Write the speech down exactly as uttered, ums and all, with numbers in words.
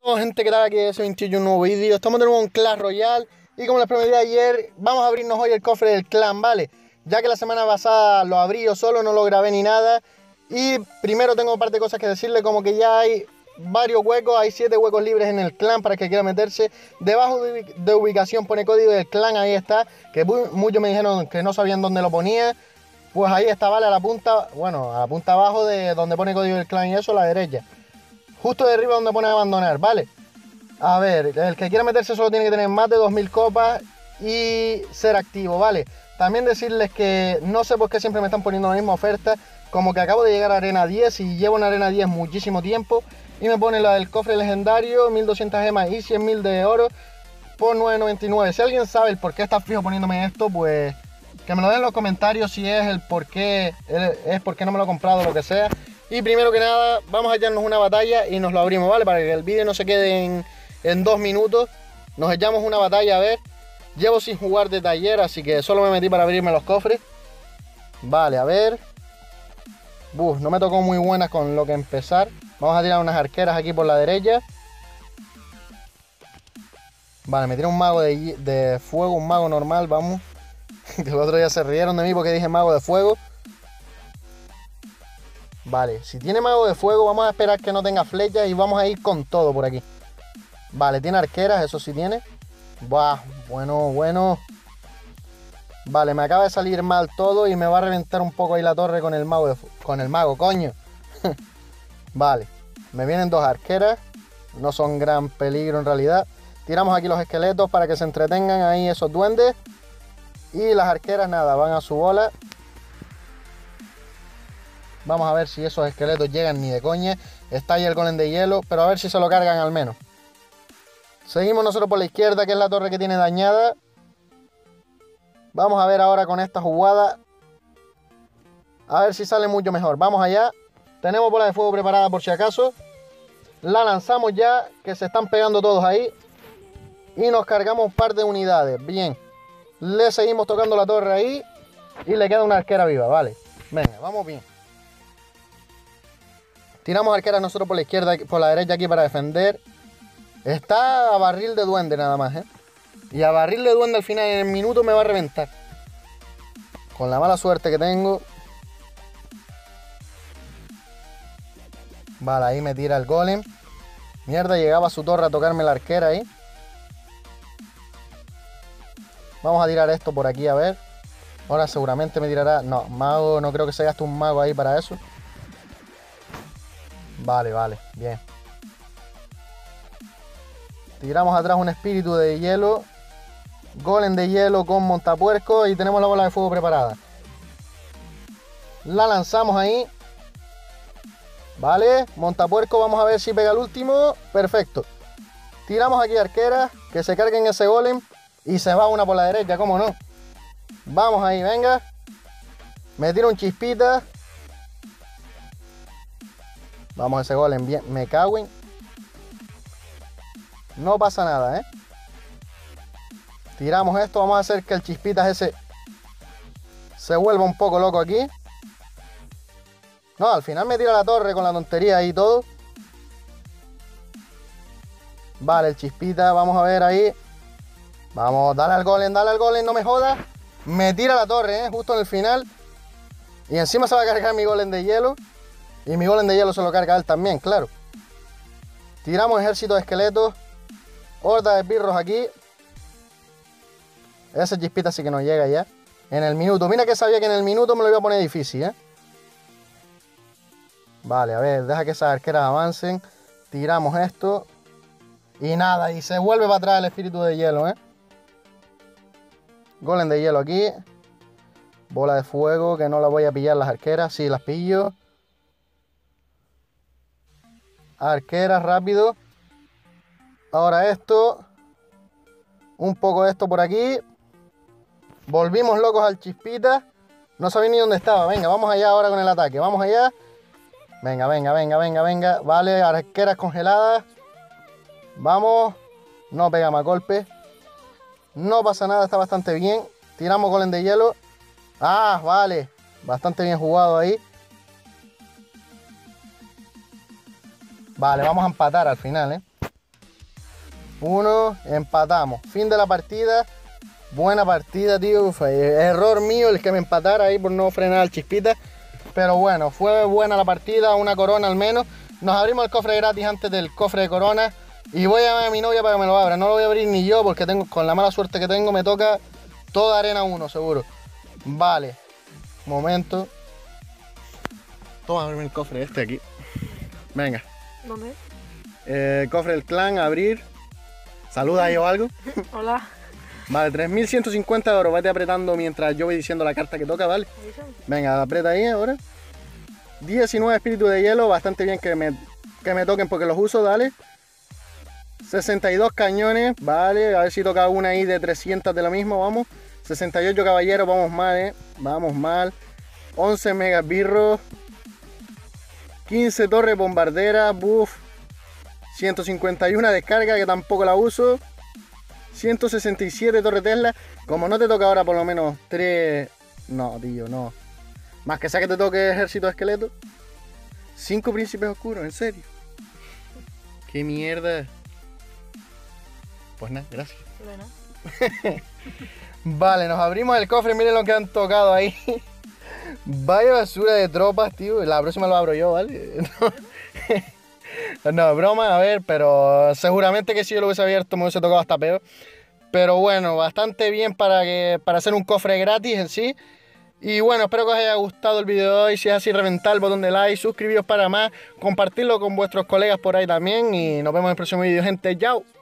Hola gente, ¿qué tal? Aquí es veintiuno, un nuevo vídeo. Estamos de nuevo en Clash Royale. Y como les prometí ayer, vamos a abrirnos hoy el cofre del clan, ¿vale? Ya que la semana pasada lo abrí yo solo, no lo grabé ni nada. Y primero tengo un par de cosas que decirle, como que ya hay varios huecos, hay siete huecos libres en el clan para el que quiera meterse. Debajo de, de ubicación pone código del clan, ahí está. Que muchos me dijeron que no sabían dónde lo ponía. Pues ahí está, ¿vale? A la punta, bueno, a la punta abajo de donde pone código del clan y eso, a la derecha. Justo de arriba donde pone abandonar, ¿vale? A ver, el que quiera meterse solo tiene que tener más de dos mil copas y ser activo, ¿vale? También decirles que no sé por qué siempre me están poniendo la misma oferta. Como que acabo de llegar a Arena diez y llevo en Arena diez muchísimo tiempo. Y me pone la del cofre legendario, mil doscientas gemas y cien mil de oro por nueve noventa y nueve. Si alguien sabe el por qué está fijo poniéndome esto, pues que me lo den en los comentarios si es el por qué, es porque no me lo he comprado o lo que sea. Y primero que nada, vamos a echarnos una batalla y nos lo abrimos, ¿vale? Para que el vídeo no se quede en, en dos minutos. Nos echamos una batalla, a ver. Llevo sin jugar de taller, así que solo me metí para abrirme los cofres. Vale, a ver. Buf, no me tocó muy buenas con lo que empezar. Vamos a tirar unas arqueras aquí por la derecha. Vale, me tiré un mago de, de fuego, un mago normal, vamos. Que el otro día se rieron de mí porque dije mago de fuego. Vale, si tiene mago de fuego vamos a esperar que no tenga flechas y vamos a ir con todo por aquí. Vale, tiene arqueras, eso sí tiene. Buah, bueno, bueno. Vale, me acaba de salir mal todo y me va a reventar un poco ahí la torre con el mago, de con el mago, coño. Vale, me vienen dos arqueras. No son gran peligro en realidad. Tiramos aquí los esqueletos para que se entretengan ahí esos duendes. Y las arqueras nada, van a su bola. Vamos a ver si esos esqueletos llegan ni de coña. Está ahí el golem de hielo, pero a ver si se lo cargan al menos. Seguimos nosotros por la izquierda, que es la torre que tiene dañada. Vamos a ver ahora con esta jugada. A ver si sale mucho mejor. Vamos allá. Tenemos bola de fuego preparada por si acaso. La lanzamos ya, que se están pegando todos ahí. Y nos cargamos un par de unidades. Bien. Le seguimos tocando la torre ahí. Y le queda una arquera viva, vale. Venga, vamos bien. Tiramos arqueras nosotros por la izquierda, por la derecha aquí para defender. Está a barril de duende nada más, ¿eh? Y a barril de duende al final en el minuto me va a reventar. Con la mala suerte que tengo. Vale, ahí me tira el golem. Mierda, llegaba a su torre a tocarme la arquera ahí. Vamos a tirar esto por aquí a ver. Ahora seguramente me tirará... No, mago, no creo que se gaste un mago ahí para eso. Vale, vale, bien. Tiramos atrás un espíritu de hielo. Golem de hielo con montapuerco. Y tenemos la bola de fuego preparada. La lanzamos ahí. Vale, montapuerco, vamos a ver si pega el último. Perfecto. Tiramos aquí arqueras, que se carguen ese golem. Y se va una por la derecha, ¿cómo no? Vamos ahí, venga. Me tiro un chispita. Vamos a ese golem, bien, me cago en... No pasa nada, ¿eh? Tiramos esto, vamos a hacer que el chispitas ese se vuelva un poco loco aquí. No, al final me tira la torre con la tontería y todo. Vale, el chispita, vamos a ver ahí. Vamos, dale al golem, dale al golem, no me jodas. Me tira la torre, ¿eh? Justo en el final. Y encima se va a cargar mi golem de hielo. Y mi golem de hielo se lo carga él también, claro. Tiramos ejército de esqueletos. Horda de birros aquí. Ese chispita sí que nos llega ya. En el minuto. Mira que sabía que en el minuto me lo iba a poner difícil, ¿eh? Vale, a ver, deja que esas arqueras avancen. Tiramos esto. Y nada, y se vuelve para atrás el espíritu de hielo, ¿eh? Golem de hielo aquí. Bola de fuego, que no la voy a pillar las arqueras. Sí, las pillo. Arqueras, rápido. Ahora esto. Un poco de esto por aquí. Volvimos locos al chispita. No sabía ni dónde estaba. Venga, vamos allá ahora con el ataque. Vamos allá. Venga, venga, venga, venga, venga. Vale, arqueras congeladas. Vamos. No pega más golpe. No pasa nada, está bastante bien. Tiramos golem de hielo. Ah, vale. Bastante bien jugado ahí. Vale, vamos a empatar al final, ¿eh? uno, empatamos. Fin de la partida. Buena partida, tío. Fue error mío el que me empatara ahí por no frenar al Chispita. Pero bueno, fue buena la partida, una corona al menos. Nos abrimos el cofre gratis antes del cofre de corona. Y voy a llamar a mi novia para que me lo abra. No lo voy a abrir ni yo porque tengo, con la mala suerte que tengo me toca toda arena uno, seguro. Vale. Momento. Toma, abrirme el cofre este aquí. Venga. ¿Dónde? Eh, cofre del clan, abrir. Saluda ahí o algo. Hola. Vale, tres mil ciento cincuenta euros. Vete apretando mientras yo voy diciendo la carta que toca, ¿vale? Venga, aprieta ahí ahora. diecinueve espíritus de hielo. Bastante bien que me, que me toquen porque los uso, dale. sesenta y dos cañones, vale. A ver si toca una ahí de trescientos de lo mismo, vamos. sesenta y ocho caballeros, vamos mal, eh. Vamos mal. once megasbirros. quince torres bombarderas, buff. ciento cincuenta y uno descarga que tampoco la uso. ciento sesenta y siete torre Tesla. Como no te toca ahora por lo menos tres... No, tío, no. Más que sea que te toque ejército de esqueleto. cinco príncipes oscuros, en serio. Qué mierda. Pues nada, gracias. Bueno. Vale, nos abrimos el cofre, miren lo que han tocado ahí. Vaya basura de tropas, tío. La próxima lo abro yo, ¿vale? No, no, broma, a ver, pero seguramente que si yo lo hubiese abierto me hubiese tocado hasta peor. Pero bueno, bastante bien para, que, para hacer un cofre gratis en sí. Y bueno, espero que os haya gustado el video de hoy. Si es así, reventad el botón de like, suscribiros para más, compartirlo con vuestros colegas por ahí también. Y nos vemos en el próximo video, gente. ¡Chao!